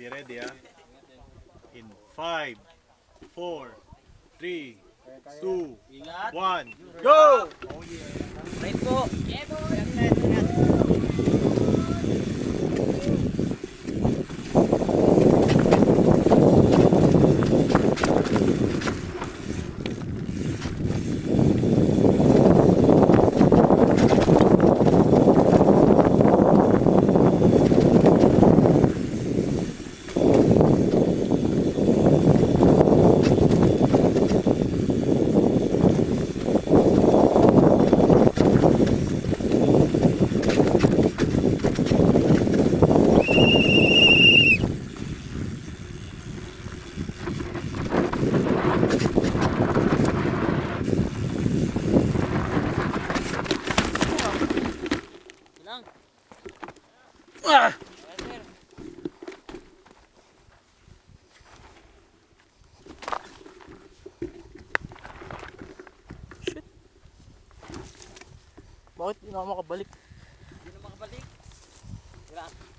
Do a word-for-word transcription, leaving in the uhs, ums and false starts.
Be ready, ah. In five, four, three, two, one, go! Oh yeah. Right po. Ah! Shit. Bakit hindi na ako makabalik? Hindi na makabalik. Wala.